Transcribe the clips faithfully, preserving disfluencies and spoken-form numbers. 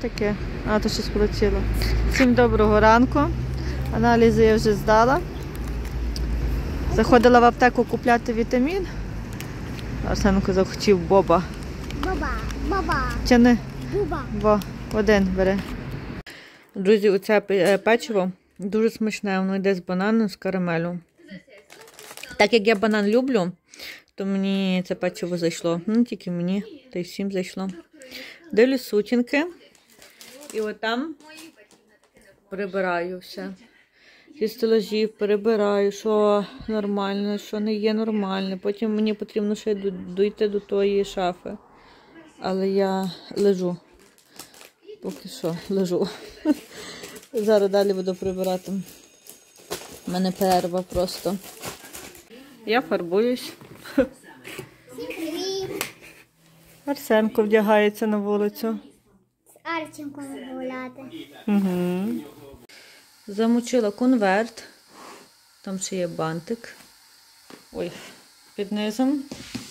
таке? А, то щось полетіло. Всім доброго ранку. Аналізи я вже здала. Заходила в аптеку купляти вітамін. Арсенко захотів боба. Баба, баба. Тяни. Буба. Бо, один бери. Друзі, оце печиво дуже смачне. Воно йде з банану, з карамелю. Так як я банан люблю, то мені це печиво зайшло. Ну, тільки мені, та й всім зайшло. Дивлю сутінки. І отам прибираю все. Зі стелажів перебираю, що нормально, що не є нормально. Потім мені потрібно ще дійти до тої шафи. Але я лежу. Поки що лежу. Зараз далі буду прибирати. У мене перерва просто. Я фарбуюсь. Арсенко вдягається на вулицю. З Арченком гуляти. Угу. Замочила конверт. Там ще є бантик. Ой, під низом.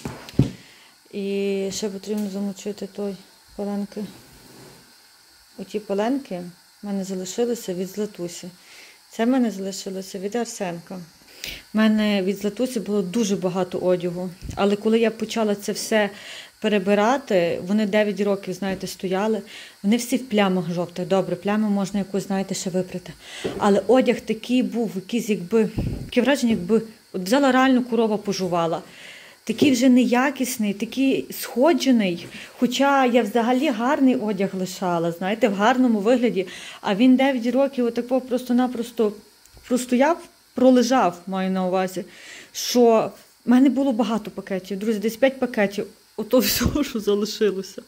І ще потрібно замочити той паленки. Оті паленки в мене залишилися від Златусі. Це в мене залишилося від Арсенка. У мене від Златусі було дуже багато одягу. Але коли я почала це все перебирати, вони дев'ять років, знаєте, стояли. Вони всі в плямах жовтих. Добре, плями можна якусь, знаєте, ще випрати. Але одяг такий був, якийсь, якби, таке враження, якби от взяла реально корова пожувала. Такий вже неякісний, такий сходжений. Хоча я взагалі гарний одяг лишала, знаєте, в гарному вигляді. А він дев'ять років отако просто-напросто простояв, пролежав, маю на увазі, що в мене було багато пакетів. Друзі, десь п'ять пакетів. Ото все, що залишилося.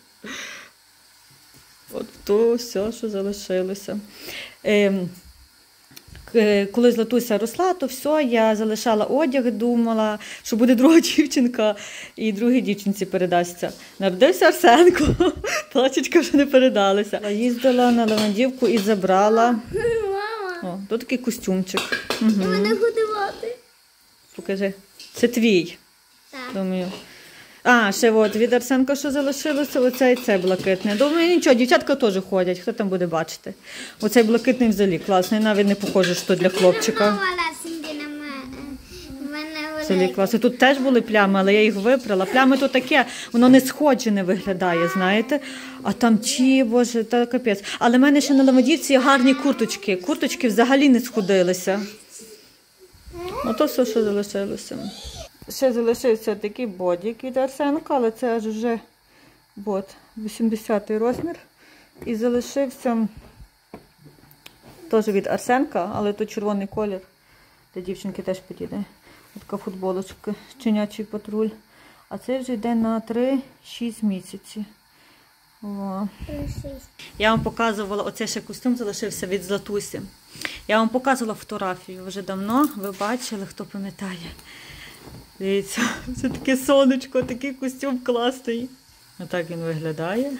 Ото все, що залишилося. Ем, Коли Златуся росла, то все, я залишала одяг, думала, що буде друга дівчинка і другій дівчинці передасться. Народився Арсенко, плачечка вже не передалася. Їздила на Левандівку і забрала. Мама. О, тут такий костюмчик. Угу. Мене годувати. Покажи. Це твій. Так. Думаю. А, ще от від Арсенка, що залишилося, оце і це блакитне. Думаю, нічого, дівчатка теж ходять, хто там буде бачити. Оцей блакитний взагалі класний, навіть не похоже, що для хлопчика. Взагалі класний. Тут теж були плями, але я їх випрала. Плями то таке, воно не сходжене виглядає, знаєте. А там ті, боже, та капець. Але в мене ще на Левандівці є гарні курточки. Курточки взагалі не сходилися. Ото все, що залишилося. Ще залишився такий бодік від Арсенка, але це аж вже от, вісімдесятий розмір. І залишився теж від Арсенка, але тут червоний колір. Для дівчинки теж підійде. Така футболочка, щенячий патруль. А це вже йде на три-шість місяців. О. Я вам показувала, оцей ще костюм залишився від Златусі. Я вам показувала фотографію вже давно, ви бачили, хто пам'ятає. Дивіться, це таке сонечко, такий костюм класний. Отак він виглядає.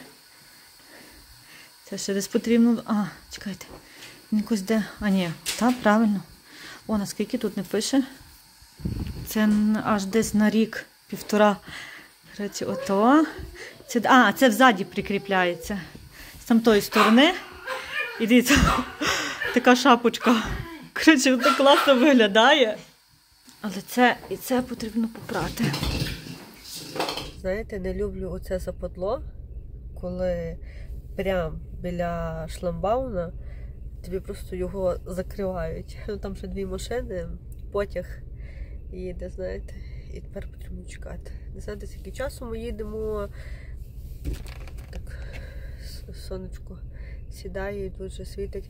Це ще десь потрібно... А, чекайте, він якось де... А, ні, так, правильно. О, наскільки тут не пише. Це аж десь на рік, півтора. Коротше, ото. Це... А, це взаді прикріпляється. З тамтої сторони. І дивіться, така шапочка. Коротше, так класно виглядає. Але це і це потрібно попрати. Знаєте, не люблю оце западло, коли прямо біля шламбауна тобі просто його закривають. Ну, там ще дві машини, потяг їде, знаєте, і тепер потрібно чекати. Не знаєте, скільки часу ми їдемо, так сонечко сідає і дуже світить.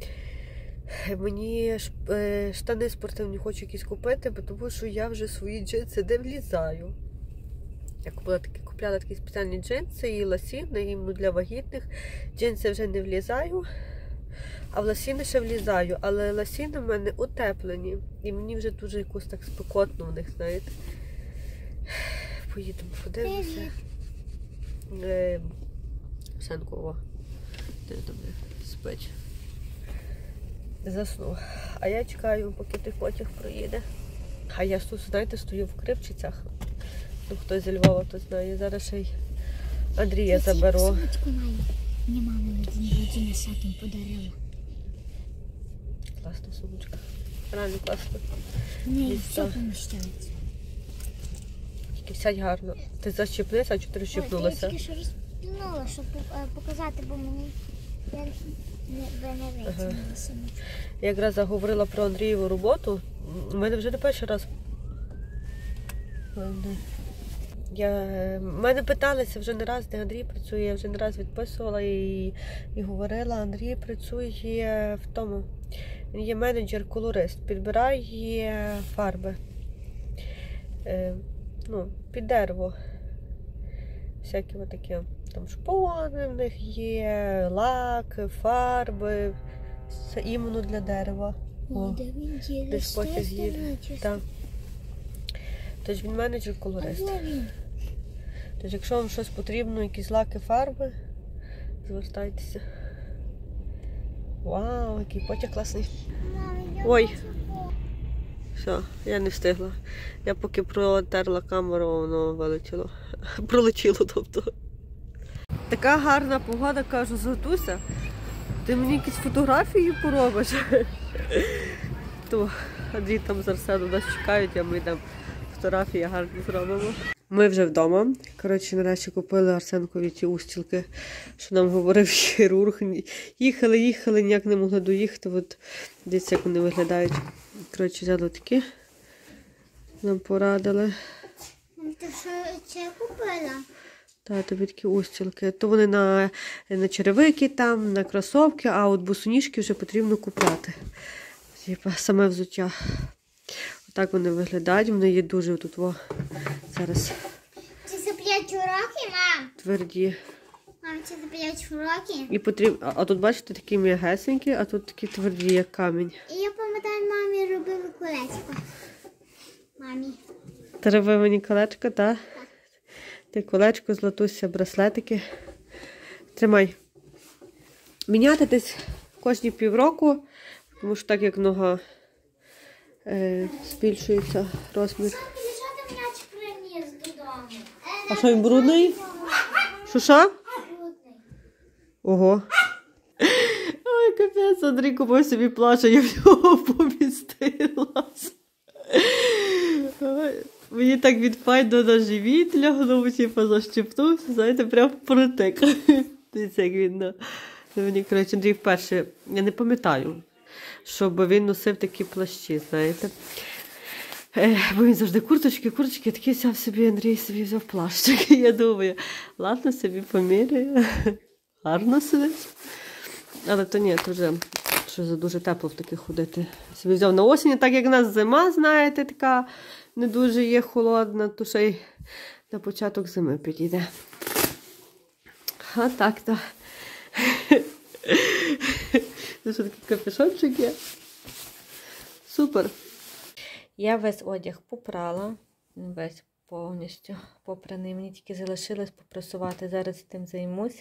Мені штани спортивні хочу якісь купити, тому що я вже свої джинси не влізаю. Я купила такі, купляла такі спеціальні джинси і лосіни, іменно для вагітних. Джинси вже не влізаю, а в лосіни ще влізаю. Але лосіни в мене утеплені. І мені вже дуже якось так спекотно в них, знаєте. Поїдемо, подивимося. Сенко, де там спить. Заснув. А я чекаю, поки той потяг проїде. А я тут, знаєте, стою в Кривчицях. Ну, хтось зі Львова, то знає. Зараз ще й Андрія заберу. Мені мама на день народження сатом подарила. Класна сумочка. Реально класно. В неї І все все. поміщається. Тільки сядь гарно. Ти защіпнися, а чи ти Ой, розщіпнулася? я тільки що розпінула, щоб е, показати, бо мені я не, ви не витягнула сумочку. Я якраз заговорила про Андрієву роботу. У мене вже не перший раз. Я... Мене питалися вже не раз, де Андрій працює. Я вже не раз відписувала і, і говорила. Андрій працює в тому. Він є менеджер-колорист. Підбирає фарби. Е, ну, під дерево. Всякі отакі. Там шпони в них є, лак, фарби. Це іменно для дерева. О, де він є? Десь потяг їде. Так. Тож він менеджер-колорист. А де він? Тож якщо вам щось потрібно, якісь лаки, фарби, звертайтеся. Вау, який потяг класний. Мам, я Ой. хочу. Все, я не встигла. Я поки протерла камеру, воно вилетіло. Пролетіло, тобто. Така гарна погода, кажу, зготуйся. Ти мені якісь фотографії поробиш. То Андрій там з Арсеном нас чекають, а ми йдемо фотографії гарні зробимо. Ми вже вдома. Коротше, нарешті купили Арсенкові ті устілки, що нам говорив хірург. Їхали, їхали, ніяк не могли доїхати. От дивіться, як вони виглядають. Коротше, взяли такі. Нам порадили. Мам, ти що це купила? Та, тобі такі устілки. То вони на, на черевики там, на кросовки, а от босоніжки вже потрібно купляти. Типа саме взуття. Отак вони виглядають. Вони є дуже тут, во, зараз Це за п'ять років, мам? тверді. Мам, це за п'ять років? І потрібно, а, а тут, бачите, такі м'ягесенькі, а тут такі тверді, як камінь. І я пам'ятаю, мамі робили колечко. Мамі. Ти робив мені колечко, так? Ти колечко, златуся, браслетики. Тримай. Міняти десь кожні півроку, тому що так як нога е, збільшується розмір. Що ти м'яч приніс додому? А що, він брудний? Що, що? Брудний. Ого. Ой, капець, Андрій купив собі плащ, я в нього помістилась. Ой, мені так відпайно на живіт лягнув, типу, защепнувся, знаєте, прям протек. Дивіться, як він на мені, коротше, Андрій вперше, я не пам'ятаю, щоб він носив такі плащі, знаєте. Е, бо він завжди курточки, курточки, такий взяв собі, Андрій собі взяв плащик. Я думаю, ладно, собі поміряю. Гарно сидить. Але то ні, то вже що за дуже тепло в таких ходити. Собі взяв на осінь, так як в нас зима, знаєте, така не дуже є холодна, то ще й на початок зими підійде. А так, то. Це що такий капюшончик є? Супер. Я весь одяг попрала, весь повністю попраний. Мені тільки залишилось попрасувати, зараз тим займусь.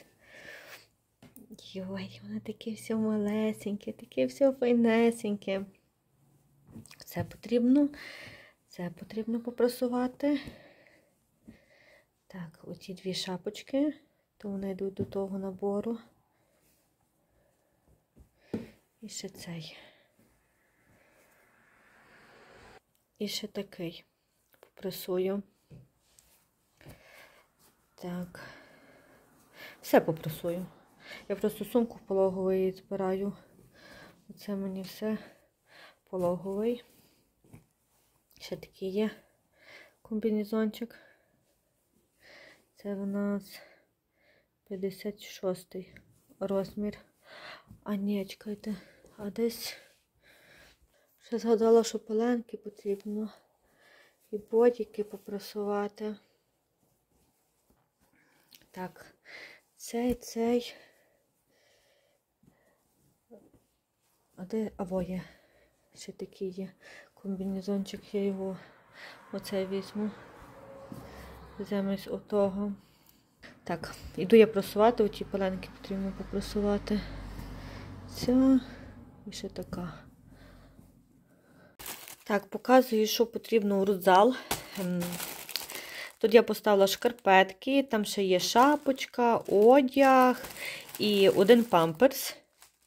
Йой, воно таке все малесеньке, таке все файнесеньке. Це потрібно, це потрібно попрасувати. Так, оці дві шапочки, то вони йдуть до того набору. І ще цей. І ще такий. Попрасую. Так. Все попрасую. Я просто сумку пологовий збираю. Оце мені все пологовий. Ще такий є комбінезончик. Це в нас п'ятдесят шостий розмір. А ні, чекайте, а десь ще згадала, що пеленки потрібно і бодіки попрасувати. Так, цей, цей. А де? Або є. Ще такий є комбінезончик, я його оцей візьму. Замість отого. Так, іду я прасувати, оті пеленки потрібно попрасувати. Ця і ще така. Так, показую, що потрібно у родзал. Тут я поставила шкарпетки, там ще є шапочка, одяг і один памперс.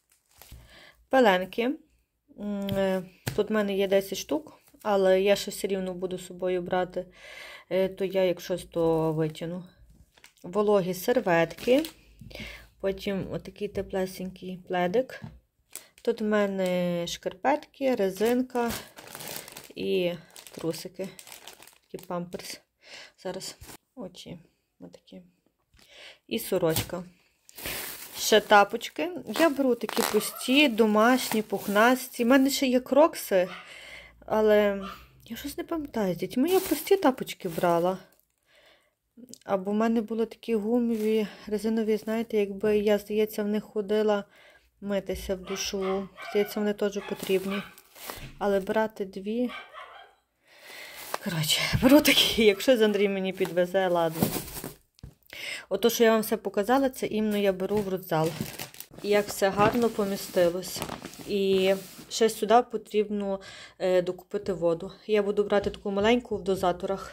Пеленки. Тут в мене є десять штук, але я ще все рівно буду з собою брати, то я, як щось, то витягну. Вологі серветки. Потім отакий теплесенький пледик. Тут в мене шкарпетки, резинка і трусики. Такий памперс. Зараз очі. Отакі. І сорочка. Ще тапочки. Я беру такі прості, домашні, пухнасті. У мене ще є крокси, але я щось не пам'ятаю. З дітьми я прості тапочки брала. Або в мене були такі гумові, резинові, знаєте, якби я, здається, в них ходила митися в душу. Здається, вони теж потрібні. Але брати дві... Коротше, беру такі, якщо з Андрій мені підвезе, ладно. Ото, що я вам все показала, це іменно я беру в родзал. І як все гарно помістилось. І ще сюди потрібно е, докупити воду. Я буду брати таку маленьку в дозаторах.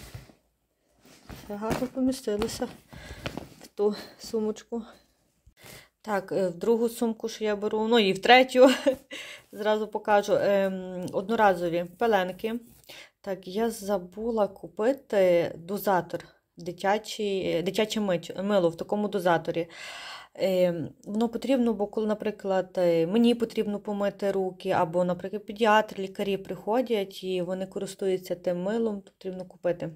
Все гарно помістилося в ту сумочку. Так, в другу сумку, що я беру, ну і в третю, зразу покажу, ем, одноразові пеленки. Так, я забула купити дозатор, дитячий, дитяче мило в такому дозаторі. Ем, воно потрібно, бо коли, наприклад, мені потрібно помити руки, або, наприклад, педіатри, лікарі приходять і вони користуються тим милом, то потрібно купити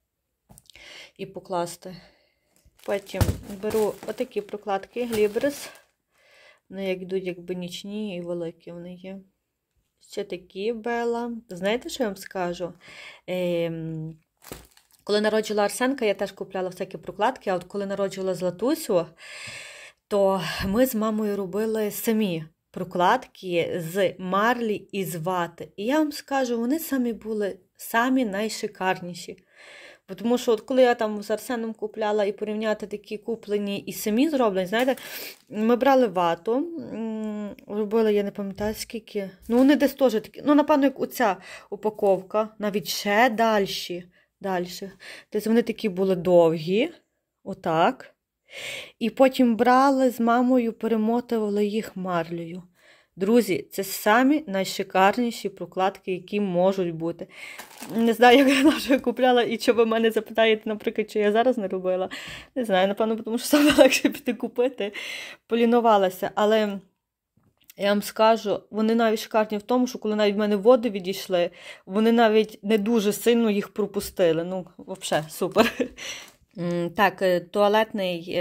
і покласти. Потім беру отакі прокладки Глібрис. Вони як йдуть, якби нічні і великі вони є. Ще такі Бела. Знаєте, що я вам скажу? Ем, коли народжувала Арсенка, я теж купляла всякі прокладки, а от коли народжувала Златусю, то ми з мамою робили самі прокладки з марлі і з вати. І я вам скажу, вони самі були самі найшикарніші. Тому що от коли я там з Арсеном купляла і порівняти такі куплені і самі зроблені, знаєте, ми брали вату, робили, я не пам'ятаю скільки, ну вони десь теж такі, ну напевно, як оця упаковка, навіть ще далі, далі. Тобто вони такі були довгі, отак, і потім брали з мамою, перемотували їх марлею. Друзі, це самі найшикарніші прокладки, які можуть бути. Не знаю, як я вже купляла, і що ви мене запитаєте, наприклад, чи я зараз не робила. Не знаю, напевно, тому що саме легше піти купити. Полінувалася. Але я вам скажу, вони навіть шикарні в тому, що коли навіть в мене води відійшли, вони навіть не дуже сильно їх пропустили. Ну, взагалі, супер. Так, туалетний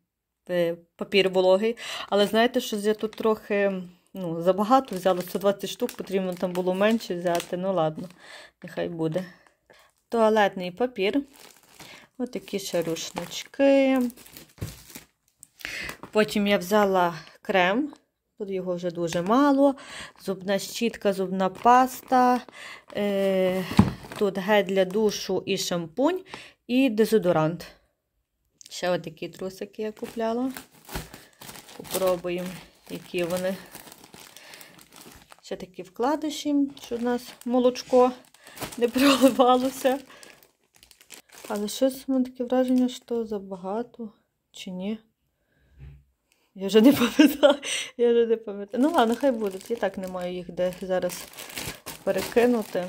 папір вологий. Але знаєте, що я тут трохи... Ну, забагато взяла, сто двадцять штук, потрібно там було менше взяти, ну ладно, нехай буде. Туалетний папір, ось такі ще рушнички. Потім я взяла крем, тут його вже дуже мало, зубна щітка, зубна паста, е, тут гель для душу і шампунь, і дезодорант. Ще ось такі трусики я купляла. Попробуємо, які вони. Ще такі вкладиші, щоб у нас молочко не проливалося. Але щось в мене таке враження, що забагато, чи ні. Я вже не пам'ятаю. Я вже не пам'ятаю. Ну ладно, хай будуть. Я так не маю їх де зараз перекинути.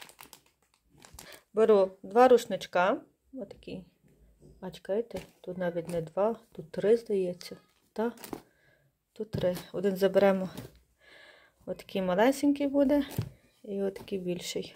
Беру два рушничка. Отакий. А чекайте, тут навіть не два, тут три, здається. Так? Тут три. Один заберемо. Отакий малесенький буде і отакий більший.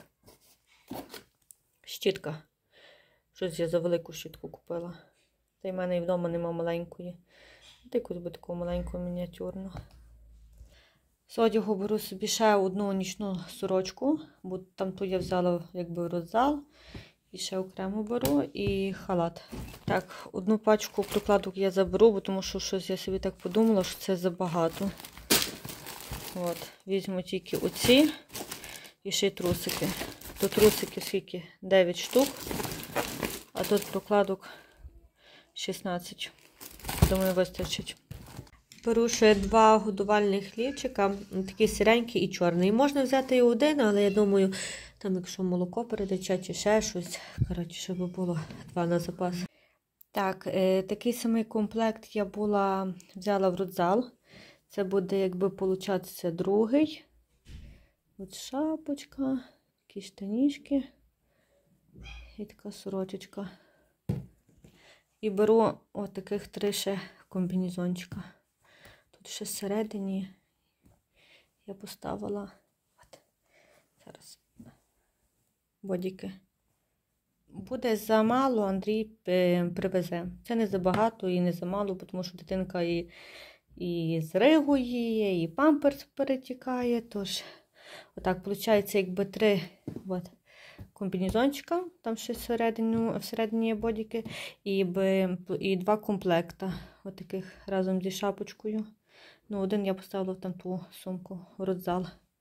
Щітка. Щось я за велику щітку купила. Та й в мене і вдома нема маленької. Та якусь би таку маленьку мініатюрну. З одягу беру собі ще одну нічну сорочку, бо там ту я взяла якби роззал. І ще окремо беру і халат. Так, одну пачку прокладок я заберу, бо тому що щось я собі так подумала, що це забагато. От, візьму тільки оці і ще й трусики. Тут трусики скільки? дев'ять штук, а тут прокладок шістнадцять. Думаю, вистачить. Беру ще два годувальних хлібчика, такий сіренький і чорний. Можна взяти і один, але я думаю, Там, якщо молоко передача чи ще щось, коротше, щоб було два на запас. Так, е, такий самий комплект я була, взяла в родзал. Це буде, якби, получатися другий. От шапочка, такі штанішки і така сорочечка. І беру от таких три ще комбінезончика. Тут ще всередині я поставила от, зараз бодіки. Буде замало, Андрій привезе. Це не забагато і не замало, тому що дитинка і, і зригує, і памперс перетікає. Тож, отак, виходить, якби три от, комбінезончика, там ще всередині, всередині є бодіки, і, і два комплекта, отаких разом зі шапочкою. Ну, один я поставила в там ту сумку в родзал.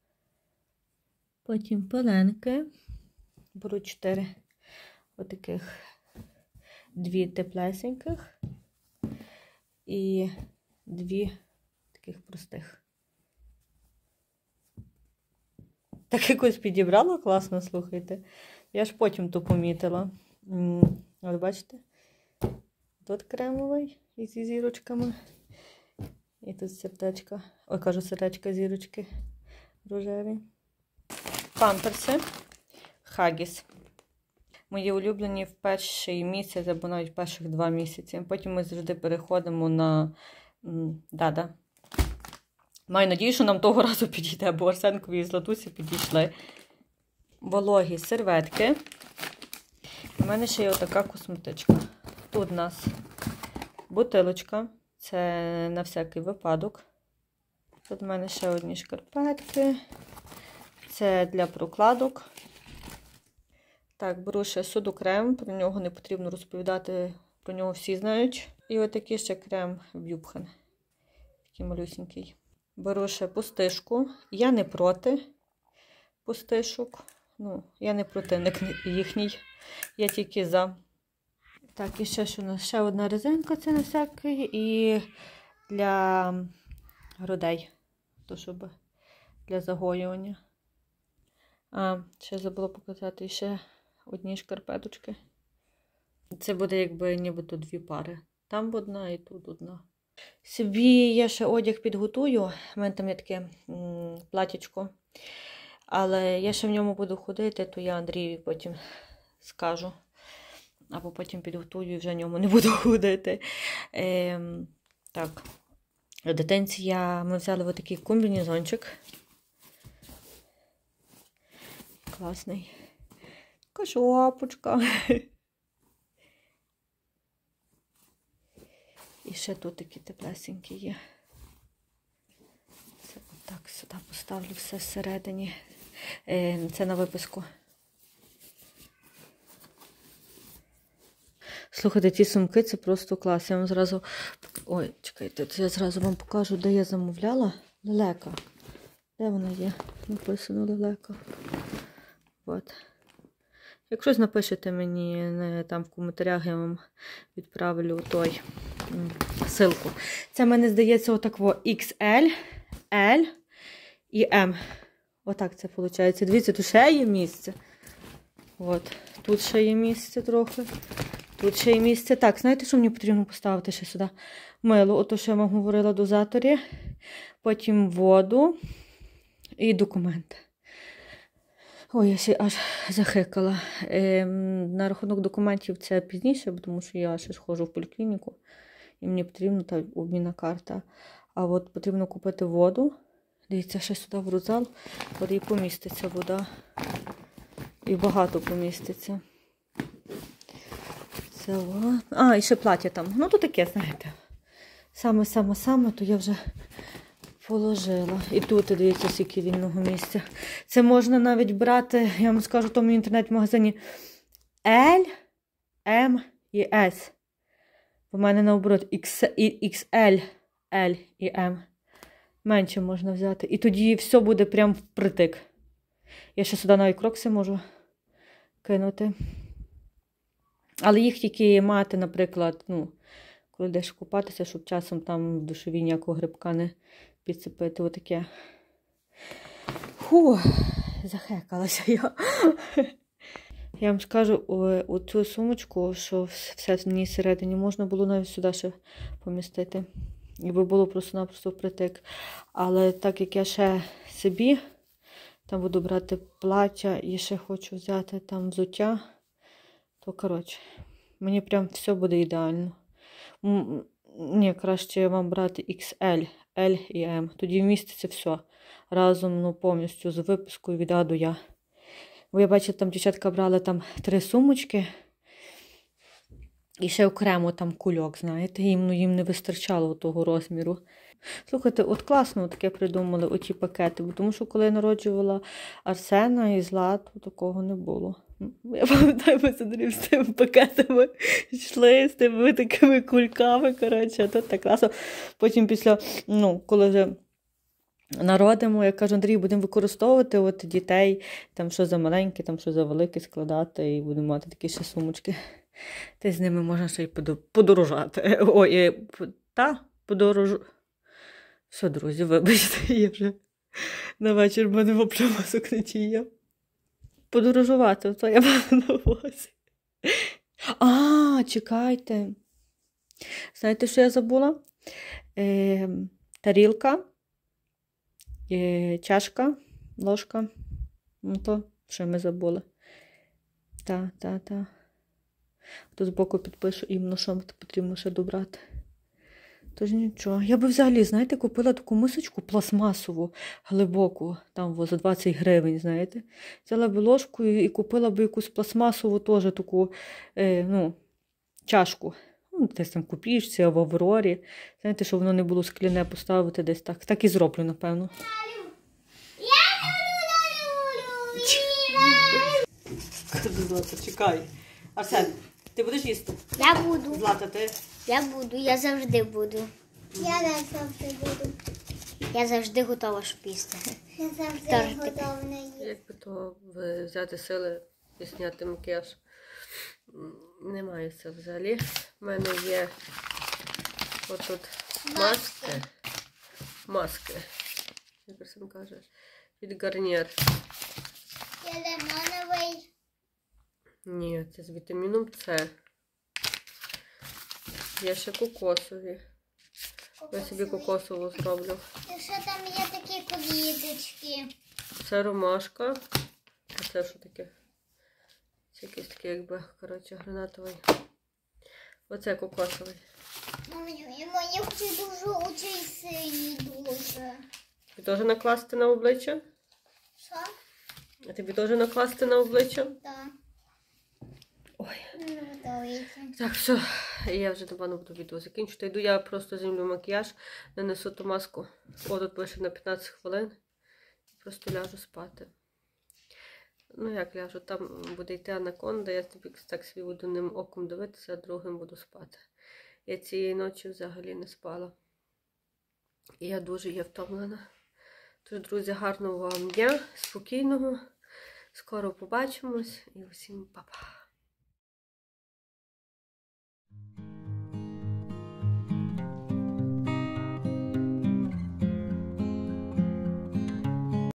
Потім пеленки. Беру чотири отаких, дві теплесеньких і дві таких простих. Так якось підібрала класно, слухайте. Я ж потім то помітила. От бачите? Тут кремовий із зірочками. І тут сердечка. Ой, кажу, сердечка, зірочки рожеві. Памперси. Хаггіс. Мої улюблені в перший місяць або навіть перших два місяці. Потім ми завжди переходимо на Дада. Маю надію, що нам того разу підійде, бо Арсенкові і Златусі підійшли. Вологі серветки. У мене ще є отака косметичка. Тут у нас бутилочка. Це на всякий випадок. Тут у мене ще одні шкарпетки. Це для прокладок. Так, беру ще судокрем. Про нього не потрібно розповідати, про нього всі знають. І отакий ще крем В'юбхен. Такий малюсенький. Беру ще пустишку. Я не проти пустишок. Ну, я не противник їхній. Я тільки за. Так, і ще що у нас? Ще одна резинка, це на всякий. І для грудей. То, щоб для загоювання. А, ще забула показати ще одні шкарпеточки. Це буде якби нібито дві пари. Там одна і тут одна. Собі я ще одяг підготую. У мене там є таке м, платічко. Але я ще в ньому буду ходити, то я Андрію потім скажу. Або потім підготую і вже в ньому не буду ходити. Ем, так. Дитинці я, ми взяли ось такий комбінезончик. Класний. Така шапочка. І ще тут такі теплесенькі є. Це отак сюди поставлю все всередині. Це на виписку. Слухайте, ці сумки, це просто клас. Я вам зразу... Ой, чекайте, я зразу вам покажу, де я замовляла. Лелека. Де вона є? Написано лелека. От. Якщо напишете мені там в коментарях, я вам відправлю той ссылку. Це в мене здається отак ікс ель, L і M. Отак це виходить. Дивіться, тут ще є місце. От. Тут ще є місце трохи. Тут ще є місце. Так, знаєте, що мені потрібно поставити ще сюди? Мило, ото, що я вам говорила, дозаторі. Потім воду і документи. Ой, я ще аж захикала. Е, на рахунок документів це пізніше, тому що я ще схожу в поліклініку. І мені потрібна та обмінна карта. А от потрібно купити воду. Дивіться, ще сюди в родзал. От і поміститься вода. І багато поміститься. Це о. А, і ще плаття там. Ну, то таке, знаєте. Саме-саме-саме, то я вже положила. І тут, дивіться, скільки вільного місця. Це можна навіть брати, я вам скажу, в тому інтернет-магазині L, M і S. У мене наоборот ікс ель, L і M. Менше можна взяти. І тоді все буде прям впритик. Я ще сюди навіть крокси можу кинути. Але їх тільки мати, наприклад, ну, коли йдеш купатися, щоб часом там в душові ніякого грибка не підцепити. Отаке. Фу, захекалася я. Я вам скажу, у цю сумочку, що все в ній всередині, можна було навіть сюди ще помістити. Якби було просто-напросто впритик. Але так як я ще собі там буду брати плаття і ще хочу взяти там взуття, то, коротше, мені прям все буде ідеально. Ні, краще вам брати ікс ель, L і М. Тоді вміститься все разом, ну, повністю з випискою від А до Я. Бо я бачу, там дівчатка брали там три сумочки і ще окремо там кульок, знаєте, їм, ну, їм не вистачало того розміру. Слухайте, от класно таке придумали, оті пакети, бо тому що коли я народжувала Арсена і Злату, такого не було. Я пам'ятаю, ми сидимо з тими пакетами, йшли з тими такими кульками, коротше, а тут так класно. Потім після, ну, коли вже народимо, я кажу, Андрій, будемо використовувати от дітей, там що за маленькі, там що за великі складати, і будемо мати такі ще сумочки. Та з ними можна ще й подорожати. Ой, та, подорожу. Все, друзі, вибачте, я вже на вечір в мене вопля мозок не діяв. Подорожувати, то я маю на увазі. А, чекайте. Знаєте, що я забула? Е, тарілка, е, чашка, ложка. Ну то, що ми забули. Так, так, так. Тут збоку підпишу іменно, що потрібно ще добрати. Тож нічого. Я би взагалі, знаєте, купила таку мисочку пластмасову, глибоку, там за двадцять гривень, знаєте. Взяла би ложку і купила би якусь пластмасову теж таку, е, ну, чашку. Ну, десь там в Купічці або в Аврорі. Знаєте, щоб воно не було скляне, поставити десь так. Так і зроблю, напевно. Злата, чекай. Арсен, ти будеш їсти? Я буду. Злата, ти? Я буду, я завжди буду. Я не завжди буду. Я завжди готова, щоб їсти. Я завжди Тортик. Готова на їсти. Якби то взяти сили і зняти макіяж. Немає сил взагалі. У мене є отут маски. Маски. Як Арсен каже, від Гарнір. Це лимоновий. Ні, це з вітаміном С. Є ще кокосові. Я собі кокосову зроблю. І ще там є такі квіточки. Це ромашка. А це що таке? Це якийсь такий, якби, коротше, гранатовий. Оце кокосовий. Мені хочу дуже очей синій дуже. Тобі теж накласти на обличчя? Що? А тобі теж накласти на обличчя? Так. Ой. Ну, так, все. Я вже, напевно, буду відео закінчити. Йду, я просто знімлю макіяж, нанесу ту маску. О, тут пише на п'ятнадцять хвилин. Просто ляжу спати. Ну, як ляжу, там буде йти анаконда, я тобі так собі буду одним оком дивитися, а другим буду спати. Я цієї ночі взагалі не спала. І я дуже є втомлена. Тож, друзі, гарного вам дня, спокійного. Скоро побачимось і усім па-па.